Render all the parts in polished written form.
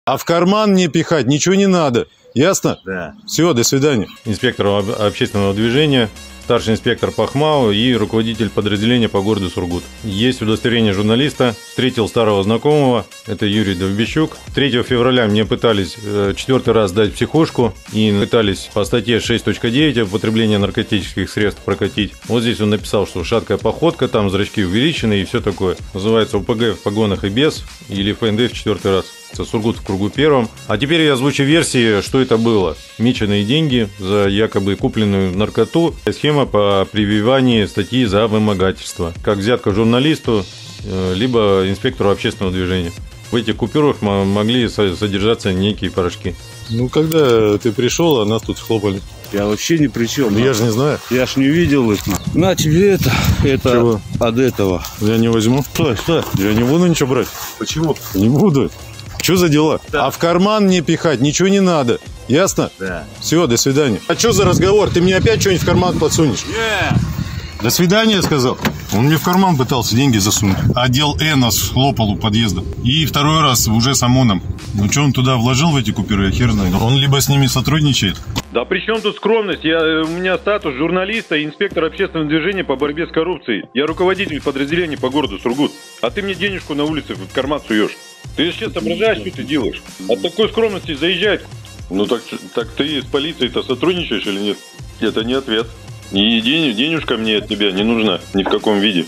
А в карман не пихать ничего не надо. Ясно? Да. Все, до свидания. Инспектор общественного движения, старший инспектор по ХМАО и руководитель подразделения по городу Сургут. Есть удостоверение журналиста. Встретил старого знакомого, это Юрий Довбищук. 3 февраля мне пытались 4-й раз дать психушку и пытались по статье 6.9 употребление наркотических средств прокатить. Вот здесь он написал, что шаткая походка, там зрачки увеличены и все такое. Называется ОПГ в погонах и без, или ФНД в 4-й раз. Сургут в кругу первом. А теперь я озвучу версии, что это было. Меченые деньги за якобы купленную наркоту. Схема по прививанию статьи за вымогательство. Как взятка журналисту, либо инспектору общественного движения. В этих купюрах могли содержаться некие порошки. Ну, когда ты пришел, а нас тут хлопали. Я вообще ни при чем. Я же не знаю. Я ж не видел их. На тебе это Чего? От этого. Я не возьму. Что? Я не буду ничего брать. Почему? Не буду. Что за дела? Да. А в карман не пихать ничего не надо. Ясно? Да. Все, до свидания. А что за разговор? Ты мне опять что-нибудь в карман подсунешь? Не. До свидания, я сказал. Он мне в карман пытался деньги засунуть. Отдел нас хлопал у подъезда. И 2-й раз уже с ОМОНом. Ну что он туда вложил в эти купюры, я хер знаю. Он либо с ними сотрудничает. Да при чем тут скромность? У меня статус журналиста и инспектор общественного движения по борьбе с коррупцией. Я руководитель подразделения по городу Сургут. А ты мне денежку на улице в карман суешь. Ты сейчас соображаешь, что ты делаешь? От такой скромности заезжает. Ну так ты с полицией-то сотрудничаешь или нет? Это не ответ. И денежка мне от тебя не нужна ни в каком виде.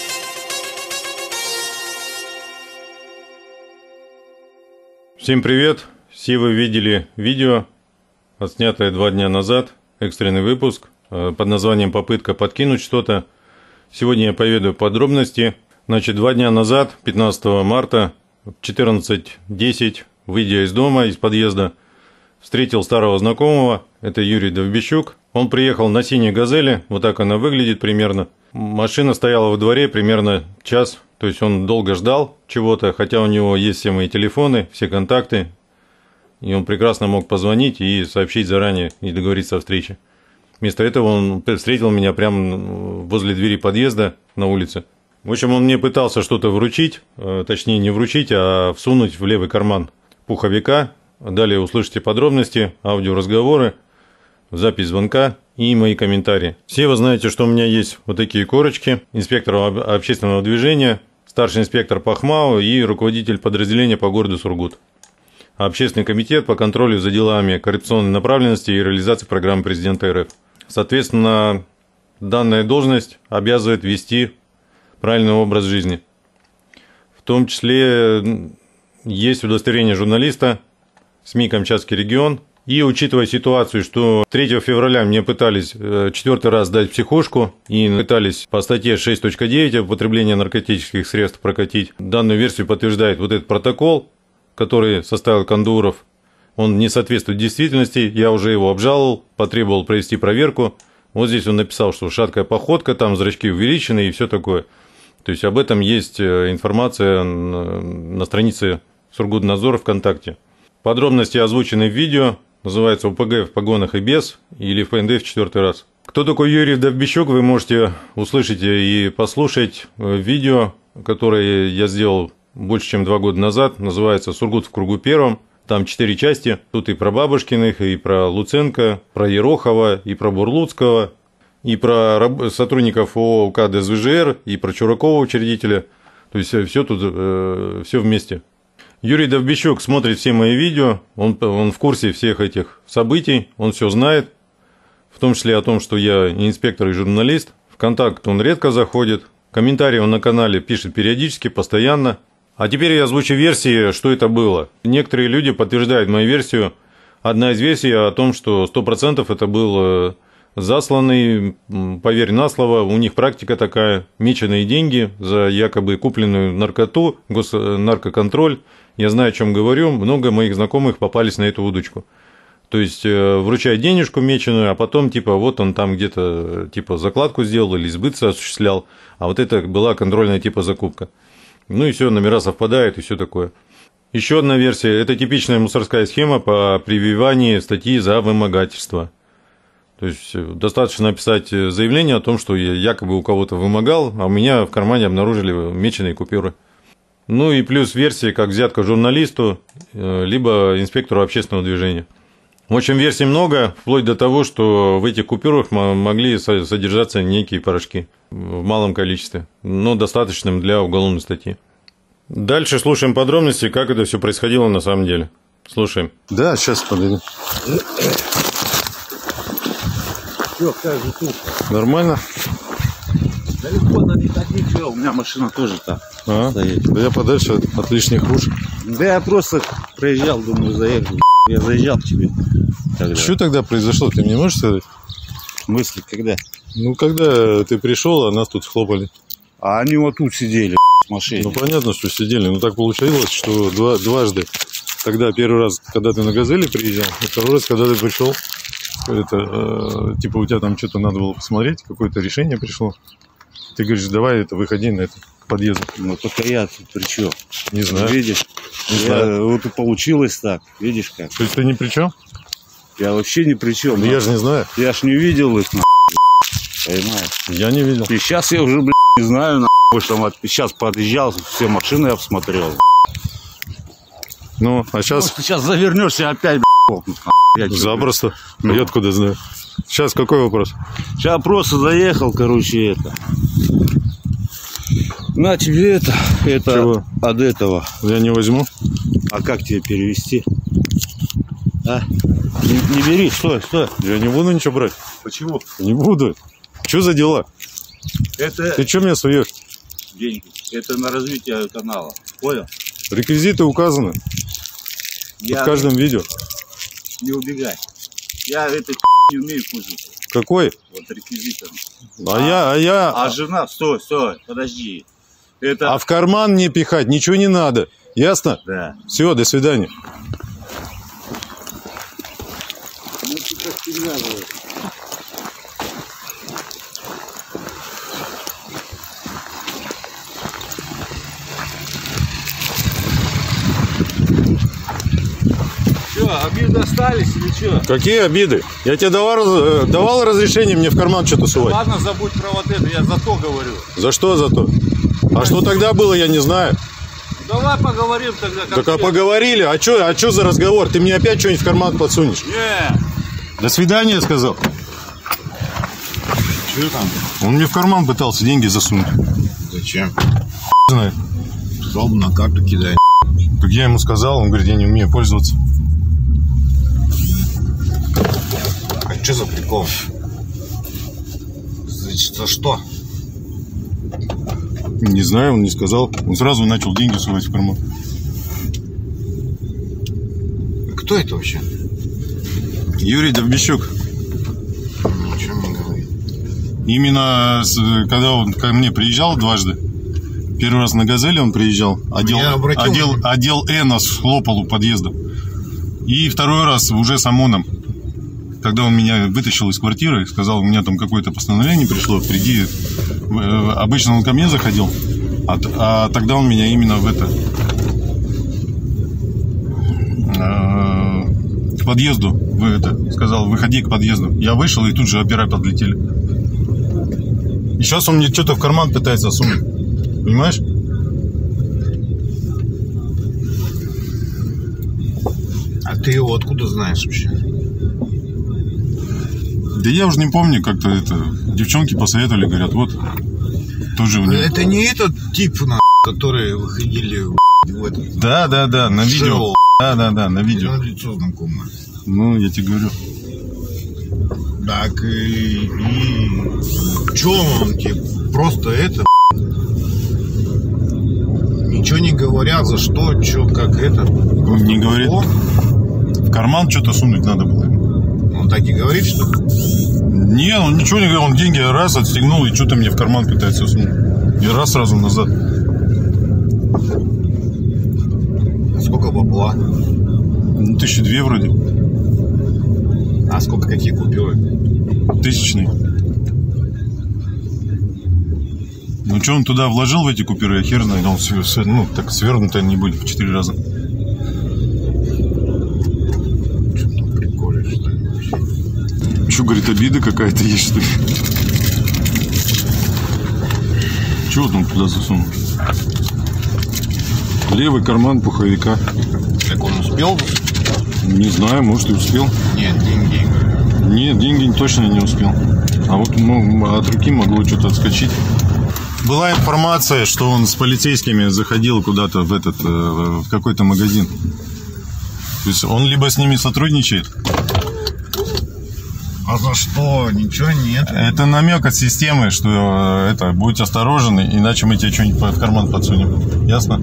Всем привет! Все вы видели видео, отснятое 2 дня назад, экстренный выпуск под названием «Попытка подкинуть что-то». Сегодня я поведаю подробности. Значит, 2 дня назад, 15 марта, в 14:10, выйдя из дома, из подъезда, встретил старого знакомого, это Юрий Довбищук. Он приехал на синей «Газели», вот так она выглядит примерно. Машина стояла во дворе примерно час, то есть он долго ждал чего-то, хотя у него есть все мои телефоны, все контакты, и он прекрасно мог позвонить и сообщить заранее и договориться о встрече. Вместо этого он встретил меня прямо возле двери подъезда на улице. В общем, он мне пытался что-то вручить, точнее не вручить, а всунуть в левый карман пуховика. Далее услышите подробности, аудиоразговоры, запись звонка и мои комментарии. Все вы знаете, что у меня есть вот такие корочки. Инспектор общественного движения, старший инспектор по ХМАО и руководитель подразделения по городу Сургут. Общественный комитет по контролю за делами коррупционной направленности и реализации программы президента РФ. Соответственно, данная должность обязывает вести правильный образ жизни. В том числе есть удостоверение журналиста, СМИ «Камчатский регион». И учитывая ситуацию, что 3 февраля мне пытались 4-й раз дать психушку и пытались по статье 6.9 употребление наркотических средств прокатить, данную версию подтверждает вот этот протокол, который составил Кандуров. Он не соответствует действительности, я уже его обжаловал, потребовал провести проверку. Вот здесь он написал, что шаткая походка, там зрачки увеличены и все такое. То есть об этом есть информация на странице Сургутнадзора ВКонтакте. Подробности озвучены в видео, называется ОПГ в погонах и без, или ФНД в 4-й раз. Кто такой Юрий Довбищук, вы можете услышать и послушать видео, которое я сделал больше, чем 2 года назад, называется «Сургут в кругу первом». Там 4 части, тут и про Бабушкиных, и про Луценко, про Ерохова, и про Бурлуцкого, и про сотрудников ООК ДСВЖР, и про Чуракова, учредителя. То есть все тут, все вместе. Юрий Довбищук смотрит все мои видео, он в курсе всех этих событий, он все знает, в том числе о том, что я и инспектор, и журналист. В контакт он редко заходит, комментарии он на канале пишет периодически, постоянно. А теперь я озвучу версии, что это было. Некоторые люди подтверждают мою версию. Одна из версий о том, что 100% это был засланный, поверь на слово, у них практика такая, меченые деньги за якобы купленную наркоту, госнаркоконтроль. Я знаю, о чем говорю, много моих знакомых попались на эту удочку. То есть вручает денежку меченую, а потом типа вот он там где-то типа закладку сделал или сбыт осуществлял, а вот это была контрольная типа закупка. Ну и все, номера совпадают и все такое. Еще одна версия – это типичная мусорская схема по прививанию статьи за вымогательство. То есть достаточно написать заявление о том, что я якобы у кого-то вымогал, а у меня в кармане обнаружили меченые купюры. Ну и плюс версии, как взятка журналисту, либо инспектору общественного движения. В общем, версий много, вплоть до того, что в этих купюрах могли содержаться некие порошки в малом количестве, но достаточным для уголовной статьи. Дальше слушаем подробности, как это все происходило на самом деле. Слушаем. Да, сейчас подойду. Все, как же тут? Нормально? Далеко не так ничего, у меня машина тоже там стоит. Да я подальше от лишних уж. Да я просто проезжал, думаю, заехал. Я заезжал к тебе. Когда? Что тогда произошло, ты мне можешь сказать? Мысли когда? Ну, когда ты пришел, а нас тут схлопали. А они вот тут сидели в машине. Ну, понятно, что сидели. Но так получилось, что дважды. Тогда первый раз, когда ты на «Газели» приезжал, и второй раз, когда ты пришел, это, типа у тебя там что-то надо было посмотреть, какое-то решение пришло. Ты говоришь, давай это, выходи на этот подъезд. Ну, только я тут при чем? Не знаю. Видишь? Не знаю. Вот и получилось так. Видишь как? То есть ты ни при чем? Я вообще ни при чем. Да я же не знаю. Я ж не видел их, понимаешь? Я не видел. И сейчас я уже, не знаю, сейчас подъезжал, все машины я посмотрел. Ну, а сейчас... Ты сейчас завернешься опять, Запросто. Я откуда знаю. Сейчас какой вопрос? Сейчас просто заехал, короче, это. На тебе это Чего? От этого. Я не возьму. А как тебе перевести? А? Не бери, стой. Я не буду ничего брать. Почему? Не буду. Что за дела? Это Ты что меня суешь? деньги. Это на развитие канала. Понял? Реквизиты указаны Я в каждом видео. не убегай. Я этой не умею пользоваться. Какой? Вот реквизитом. А жена, стой, подожди. Это... А в карман не пихать, ничего не надо. Ясно? Да. Все, до свидания. Ну, ты как перевязываешь. Что, обиды остались или что? Какие обиды? Я тебе давал разрешение мне в карман что-то сувать. Ладно, забудь про вот это, я за то говорю. За что за то? А что тогда было, я не знаю. Давай поговорим тогда. Так а поговорили, а что за разговор? Ты мне опять что-нибудь в карман подсунешь? Не. До свидания, сказал. Что там? Он мне в карман пытался деньги засунуть. Зачем? Знает. Сказал бы, на карту кидай. Так я ему сказал, он говорит, я не умею пользоваться. А что за прикол? За что? Не знаю, он не сказал. Он сразу начал деньги сувать в карман. Кто это вообще? Юрий Довбищук. Ничего не говорит. Именно когда он ко мне приезжал дважды. Первый раз на «Газели» он приезжал. Отдел Н схлопал у подъезда. И второй раз уже с ОМОНом. Когда он меня вытащил из квартиры, сказал, у меня там какое-то постановление пришло, приди. Обычно он ко мне заходил, а тогда он меня именно в это... к подъезду сказал, выходи к подъезду. Я вышел, и тут же опера подлетели. И сейчас он мне что-то в карман пытается сунуть. Понимаешь? А ты его откуда знаешь вообще? Да я уже не помню, как-то это... Девчонки посоветовали, говорят, вот, тоже у него... Это не этот тип, которые выходили в этот... Да, на видео. Шоу. Да, на видео. Он лицо знакомое. Ну, я тебе говорю. Так, и чё он тебе просто это... Ничего не говорят, за что, чё, как это... Не говорит. В карман что-то сунуть надо было. Он так и говорит, что ли? Не, он ничего не говорил, он деньги раз отстегнул и что-то мне в карман пытается сунуть. И раз сразу назад. Сколько бабла? 1002 вроде. А сколько, какие купюры? 1000. Ну что он туда вложил в эти купюры, я хер знаю. Он так свернуты они были в 4 раза. Прикольно, что ли, вообще? Что, говорит, обида какая-то есть, что ли? Чего он туда засунул? Левый карман пуховика. Так он успел? Не знаю, может и успел. Нет, деньги. Нет, деньги точно не успел. А вот от руки могло что-то отскочить. Была информация, что он с полицейскими заходил куда-то в какой-то магазин. То есть он либо с ними сотрудничает. А за что? Ничего нет. Это намек от системы, что будь осторожен, иначе мы тебе что-нибудь в карман подсунем. Ясно?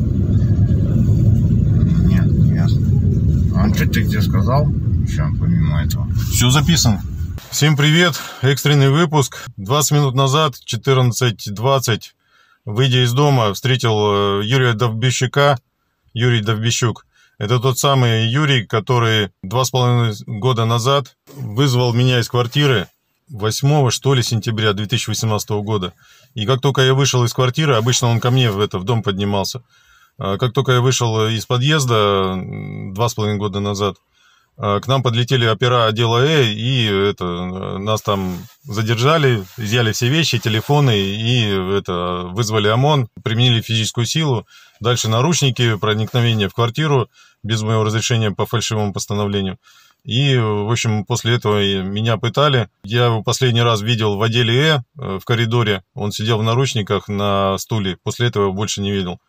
Нет, не ясно. А он что ты где сказал? Еще помимо этого. Все записано. Всем привет. Экстренный выпуск. 20 минут назад, 14:20, выйдя из дома, встретил Юрия Довбищука. Юрий Довбищук. Это тот самый Юрий, который 2,5 года назад вызвал меня из квартиры 8 сентября 2018 года. И как только я вышел из квартиры, обычно он ко мне в дом поднимался. Как только я вышел из подъезда 2,5 года назад, к нам подлетели опера отдела и нас там задержали, изъяли все вещи, телефоны и вызвали ОМОН, применили физическую силу. Дальше наручники, проникновение в квартиру без моего разрешения по фальшивому постановлению. И, в общем, после этого меня пытали. Я его последний раз видел в отделе в коридоре. Он сидел в наручниках на стуле. После этого его больше не видел.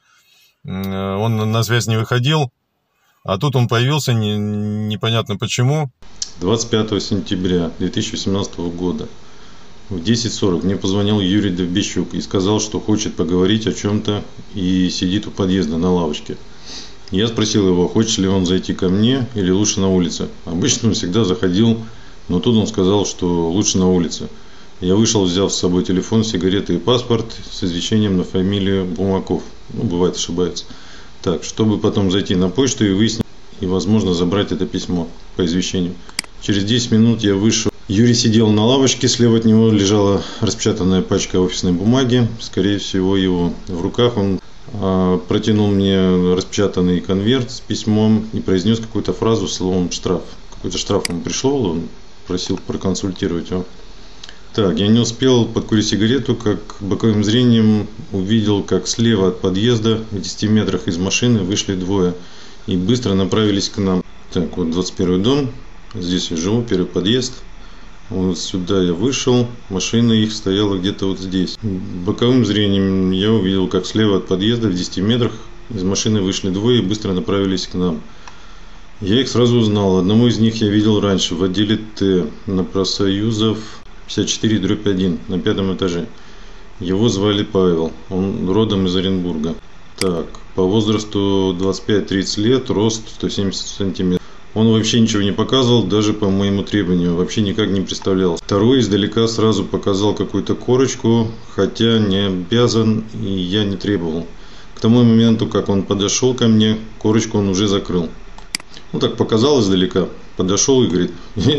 Он на связь не выходил. А тут он появился, непонятно почему. 25 сентября 2018 года в 10:40 мне позвонил Юрий Довбищук и сказал, что хочет поговорить о чем-то и сидит у подъезда на лавочке. Я спросил его, хочет ли он зайти ко мне или лучше на улице. Обычно он всегда заходил, но тут он сказал, что лучше на улице. Я вышел, взяв с собой телефон, сигареты и паспорт с извещением на фамилию Бумаков. Бывает, ошибается. Так, чтобы потом зайти на почту и выяснить, и, возможно, забрать это письмо по извещению. Через 10 минут я вышел. Юрий сидел на лавочке, слева от него лежала распечатанная пачка офисной бумаги, скорее всего, его в руках. Он протянул мне распечатанный конверт с письмом и произнес какую-то фразу с словом «штраф». Какой-то штраф ему пришел, он просил проконсультировать его. Так, я не успел подкурить сигарету, как боковым зрением увидел, как слева от подъезда, в 10 метрах из машины, вышли двое и быстро направились к нам. Так, вот 21 дом, здесь я живу, первый подъезд. Вот сюда я вышел, машина их стояла где-то вот здесь. Боковым зрением я увидел, как слева от подъезда, в 10 метрах из машины вышли двое и быстро направились к нам. Я их сразу узнал. Одному из них я видел раньше в отделе Т на Профсоюзов 54/1 на 5-м этаже. Его звали Павел, он родом из Оренбурга. Так, по возрасту 25-30 лет, рост 170 сантиметров. Он вообще ничего не показывал, даже по моему требованию, вообще никак не представлял. Второй издалека сразу показал какую-то корочку, хотя не обязан и я не требовал. К тому моменту, как он подошел ко мне, корочку он уже закрыл. Ну так показал издалека, подошел и говорит,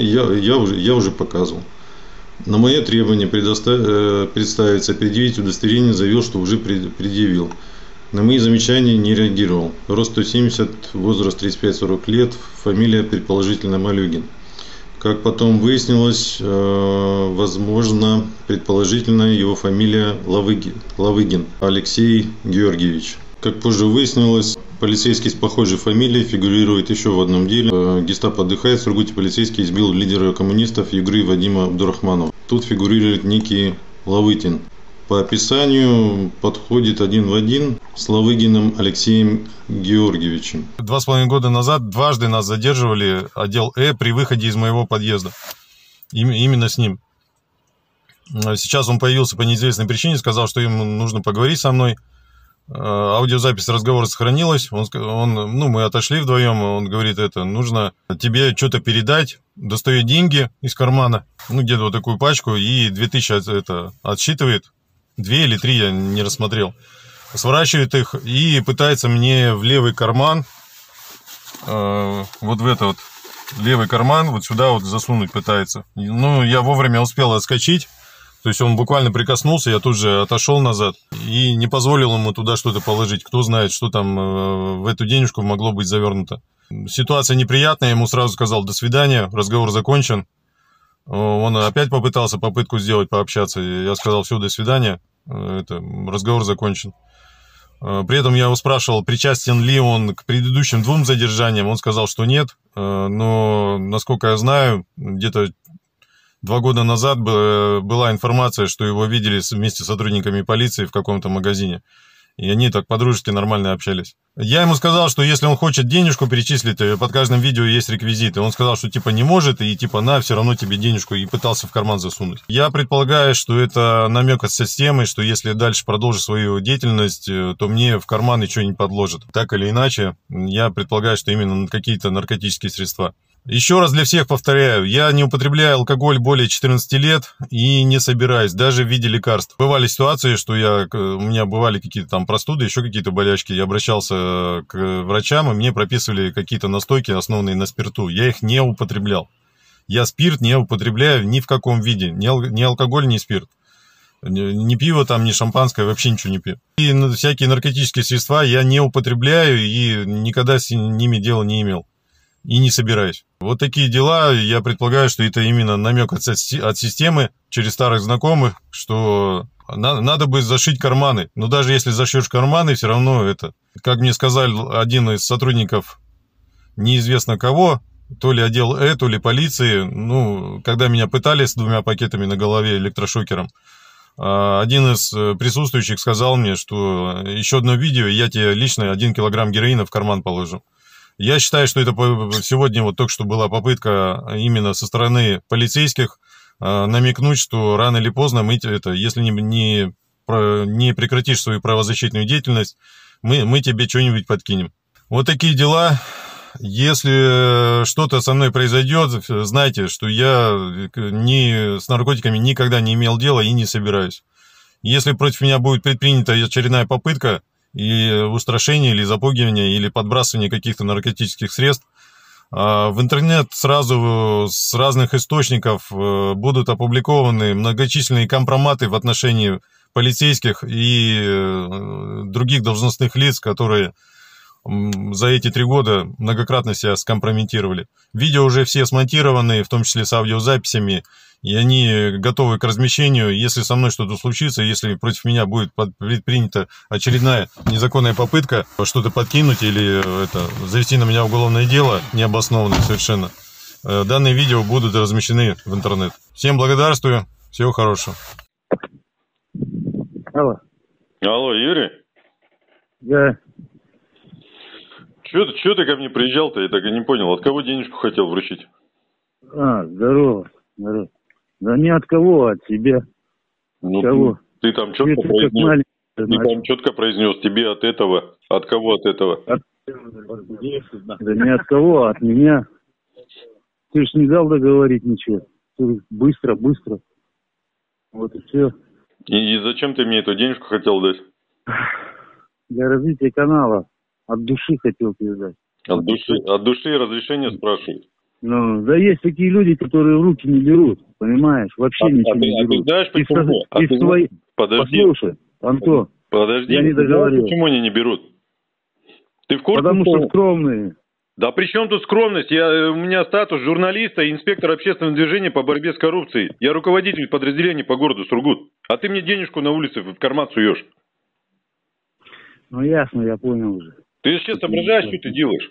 я уже показывал. На мое требование представиться, предъявить удостоверение, заявил, что уже предъявил. На мои замечания не реагировал. Рост 170, возраст 35-40 лет, фамилия предположительно Малюгин. Как потом выяснилось, возможно, предположительно его фамилия Лавыгин Алексей Георгиевич. Как позже выяснилось, полицейский с похожей фамилией фигурирует еще в одном деле. Гестапо отдыхает, в Сургуте полицейский избил лидера коммунистов Югры Вадима Абдурахманова. Тут фигурирует некий Лавытин. По описанию подходит один в один с Лавыгиным Алексеем Георгиевичем. 2,5 года назад дважды нас задерживали отдел при выходе из моего подъезда. Именно с ним. Сейчас он появился по неизвестной причине, сказал, что ему нужно поговорить со мной. Аудиозапись разговора сохранилась. Мы отошли вдвоем, он говорит, нужно тебе что-то передать. Достает деньги из кармана, где-то вот такую пачку, и 2000 отсчитывает. 2 или 3 я не рассмотрел. Сворачивает их и пытается мне в левый карман, вот в этот левый карман, вот сюда вот засунуть пытается. Я вовремя успел отскочить. То есть он буквально прикоснулся, я тут же отошел назад и не позволил ему туда что-то положить. Кто знает, что там в эту денежку могло быть завернуто. Ситуация неприятная, я ему сразу сказал «до свидания», разговор закончен. Он опять попытался попытку сделать, пообщаться. Я сказал «все, до свидания», разговор закончен. При этом я его спрашивал, причастен ли он к предыдущим 2 задержаниям. Он сказал, что нет. Но, насколько я знаю, где-то 2 года назад была информация, что его видели вместе с сотрудниками полиции в каком-то магазине. И они так по-дружески нормально общались. Я ему сказал, что если он хочет денежку перечислить, под каждым видео есть реквизиты. Он сказал, что типа не может, и типа на, все равно тебе денежку, и пытался в карман засунуть. Я предполагаю, что это намек от системы, что если дальше продолжу свою деятельность, то мне в карман ничего не подложат. Так или иначе, я предполагаю, что именно какие-то наркотические средства. Еще раз для всех повторяю, я не употребляю алкоголь более 14 лет и не собираюсь, даже в виде лекарств. Бывали ситуации, что у меня бывали какие-то там простуды, еще какие-то болячки. Я обращался к врачам, и мне прописывали какие-то настойки, основанные на спирту. Я их не употреблял. Я спирт не употребляю ни в каком виде, ни алкоголь, ни спирт. Ни пиво там, ни шампанское, вообще ничего не пью. И всякие наркотические средства я не употребляю и никогда с ними дела не имел. И не собираюсь. Вот такие дела, я предполагаю, что это именно намек от системы через старых знакомых, что надо бы зашить карманы. Но даже если зашьешь карманы, все равно это, как мне сказал один из сотрудников неизвестно кого, то ли отдел то ли полиции, когда меня пытали с 2 пакетами на голове электрошокером, один из присутствующих сказал мне, что еще одно видео, и я тебе лично 1 килограмм героина в карман положу. Я считаю, что это сегодня вот только что была попытка именно со стороны полицейских намекнуть, что рано или поздно если не прекратишь свою правозащитную деятельность, мы тебе что-нибудь подкинем. Вот такие дела. Если что-то со мной произойдет, знайте, что я с наркотиками никогда не имел дела и не собираюсь. Если против меня будет предпринята очередная попытка, и устрашение, или запугивание, или подбрасывание каких-то наркотических средств, в интернет сразу с разных источников будут опубликованы многочисленные компроматы в отношении полицейских и других должностных лиц, которые за эти 3 года многократно себя скомпрометировали. Видео уже все смонтированы, в том числе с аудиозаписями, и они готовы к размещению. Если со мной что-то случится, если против меня будет предпринята очередная незаконная попытка что-то подкинуть или завести на меня уголовное дело, необоснованное совершенно, данные видео будут размещены в интернет. Всем благодарствую, всего хорошего. Алло. Алло, Юрий? Да. Чё ты ко мне приезжал-то? Я так и не понял. От кого денежку хотел вручить? Здорово. Да не от кого, а от тебя. Кого? Ты там четко произнес. Ты там четко произнес. Тебе от этого. От кого от этого? Да не от кого, а от меня. Ты ж не дал договорить ничего. Ты быстро. Вот и все. И зачем ты мне эту денежку хотел дать? Для развития канала. От души хотел тебе дать. От души разрешение спрашивают. Да есть такие люди, которые в руки не берут, понимаешь? Вообще ничего не берут. Ты знаешь почему? Подожди. Послушай, Антон, подожди. Я не договорил. Почему они не берут? Ты в курсе? Потому что скромные. Да при чем тут скромность? У меня статус журналиста и инспектор общественного движения по борьбе с коррупцией. Я руководитель подразделения по городу Сургут. А ты мне денежку на улице в карман суешь. Ясно, я понял уже. Ты сейчас соображаешь, что ты делаешь?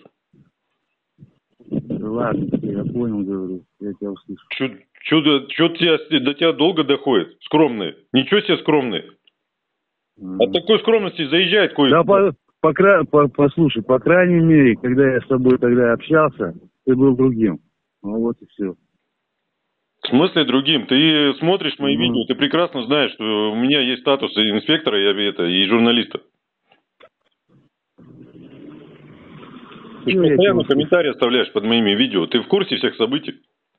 Да ладно, я понял, говорю, я тебя услышу. Что до тебя долго доходит? Скромные. Ничего себе скромные. От такой скромности заезжает кое-кто. Да, послушай, по крайней мере, когда я с тобой тогда общался, ты был другим. Вот и все. В смысле другим? Ты смотришь мои видео, ты прекрасно знаешь, что у меня есть статус инспектора и журналиста. Ты же постоянно комментарии оставляешь под моими видео. Ты в курсе всех событий?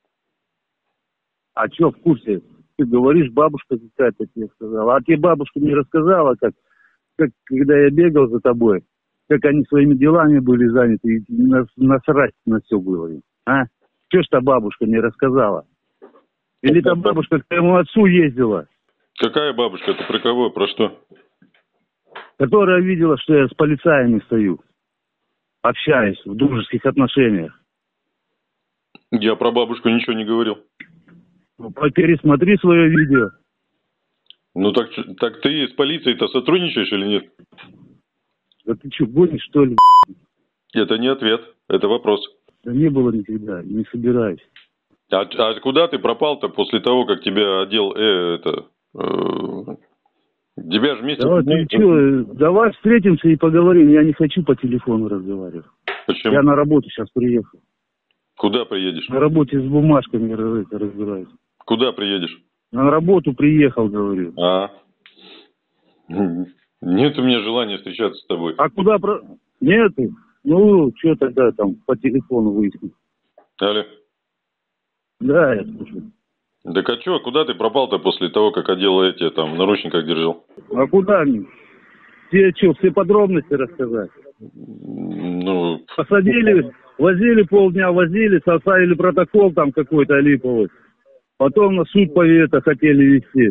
А что в курсе? Ты говоришь, бабушка какая-то тебе сказала. А тебе бабушка не рассказала, как когда я бегал за тобой, как они своими делами были заняты, и насрать на все было. А? Что ж та бабушка не рассказала? Или та бабушка к твоему отцу ездила? Какая бабушка? Ты про кого? Про что? Которая видела, что я с полицаями стою. Общаюсь в дружеских отношениях. Я про бабушку ничего не говорил. Пересмотри свое видео. Так ты с полицией-то сотрудничаешь или нет? Да ты что, гонишь, что ли? Это не ответ, это вопрос. Да не было никогда, не собираюсь. А куда ты пропал-то после того, как тебя одел тебя же вместе... Давай, ты что, давай встретимся и поговорим. Я не хочу по телефону разговаривать. Почему? Я на работу сейчас приехал. Куда приедешь? На работе с бумажками разбираюсь. Куда приедешь? На работу приехал, говорю. Нет у меня желания встречаться с тобой. А куда Нету? Ну, что тогда там по телефону выяснить? Алло. Да, я слушаю. Так а что, куда ты пропал-то после того, как одел в наручниках держал? А куда они? Тебе что, все подробности рассказать? Ну... Посадили, возили полдня, составили протокол там какой-то липовый. Потом на суд хотели вести.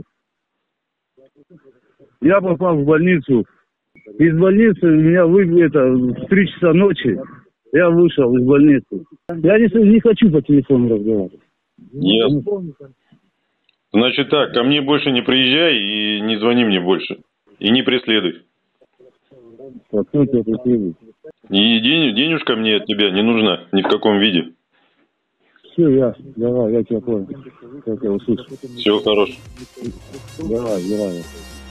Я попал в больницу. Из больницы меня в 3 часа ночи я вышел из больницы. Я не хочу по телефону разговаривать. Нет. Значит так, ко мне больше не приезжай и не звони мне больше. И не преследуй. А кто тебя преследует? И денежка мне от тебя не нужна ни в каком виде. Все, ясно. Давай, я тебя понял. Я тебя услышу. Всего хорошего. Давай.